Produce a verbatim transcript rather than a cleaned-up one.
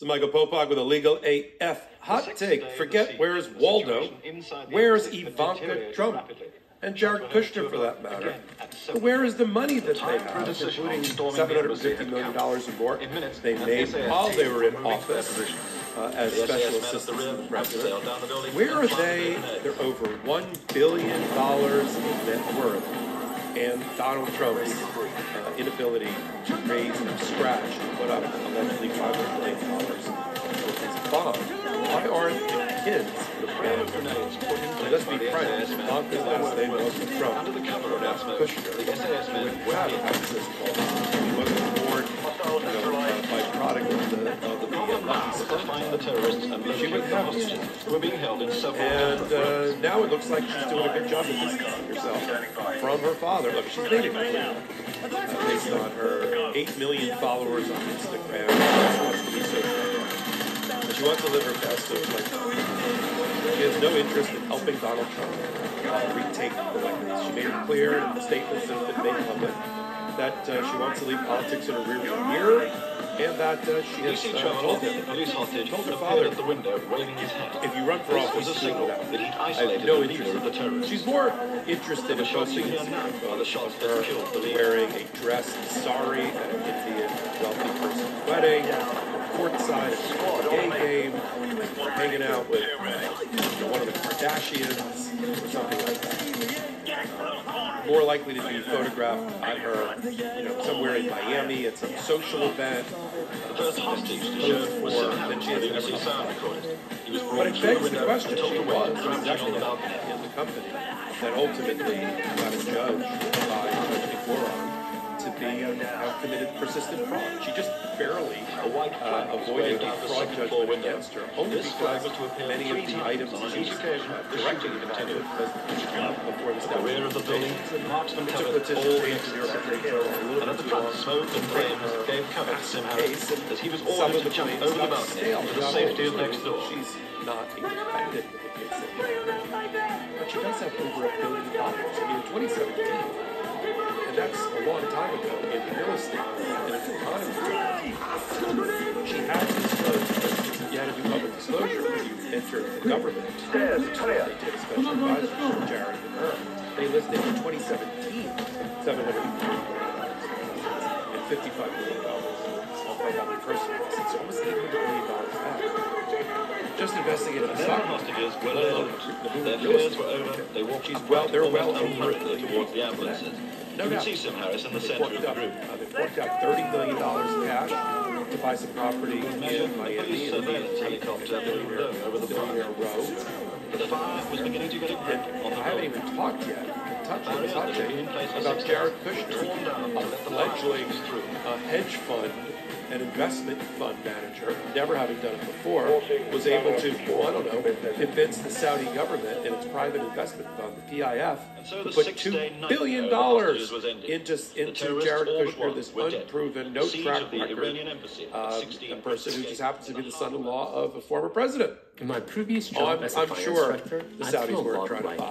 So Michael Popok with a legal A F hot take. Forget where's Waldo, where's Ivanka Trump, and Jared Kushner for that matter. But where is the money that they have, including seven hundred fifty million dollars or more they made while they were in office uh, as special assistants to the president? Where are they? They're over one billion dollars in net worth. And Donald Trump's uh, inability to raise from scratch and put up allegedly five hundred million dollars with his bond. Why aren't the kids the bond? Let's be frank, Ivanka's last name wasn't Trump, or now Kushner. He wouldn't have access to all this. He wasn't born, you know, uh, by product of the, of the uh, lucky sperm test. She wouldn't have this. And uh, now it looks like she's doing a good job of distancing herself from her father. Look, she's made it clear, uh, based on her eight million followers on Instagram. And she wants to live her best life. She has no interest in helping Donald Trump uh, retake the White House. She made it clear in the statements that have been made public that uh, she wants to leave politics in a rearview mirror, and that uh, she has uh, told him, told her father, at the window, waving his hand. If you run for office, was a signal that he'd I isolated have no the leader interest of the terrorists. She's more interested in posting a photo of her wearing a dress sari at an Indian wealthy person's wedding, courtside at a gay game, hanging out with uh, one of the Kardashians or something like that. More likely to be photographed at her, you know, somewhere in Miami at some social event. The first hostage to show was than she has B B C ever sound recorded. He was But brought it to the begs the window question, and she told to was wait, the crouching on the executive balcony. in the company that ultimately got adjudged by Judge Forum to be uh, now committed persistent fraud. She just barely uh, avoided a fraud judgment against her, only because many of the items that she was directly involved with was before the statute rear of the building, marksmen It took covered petition all to the New York Attorney General a little and at bit the too long front, smoke and to bring flames her gave cover to Tim Harris case, and as he was some ordered of to the jump claims over the got balcony stale. to the Got safety of old. next door. She's not independent in the case of but she does have over a billion dollars. I mean, in twenty seventeen, and that's a long time ago in real estate and its economy. She had to disclose, you had to do public disclosure when you entered the government. They did a special advisor for Jared and her. They listed in twenty seventeen seven hundred fifty-five million dollars on my personal assets. It's almost eight hundred million dollars back. Just investigated the stock hostages were let out. Their real fears estate. were over. They walked She's well, they're well almost over unhurriedly towards the ambulances. No you doubt. can see Tim Harris in the They center of forked the out, group. uh, they forked out thirty million dollars cash to buy some property in Miami police in the surveillance helicopter flew low over the Billionaire park. Row. But the fire was beginning to get a grip on And the I haven't building. even talked yet, touched on Barriers that had been touching in place for about six Jared months, Kushner, torn down to let the a light fledgling streams through. uh, hedge fund and investment fund manager, never having done it before, was able to, well, I don't know, convince the Saudi government and its private investment fund, the P I F, so to the put six-day two nightmare billion of dollars hostages was ended. into, The into terrorists, Jared all but Kushner, one, this were dead. unproven, no The siege track of the record Iranian embassy, uh, sixteen a person who escaped. just happens to be the son-in-law of a former president. In my previous Oh, job I'm, as a I'm finance sure director, the I Saudis feel a weren't lot trying to like buy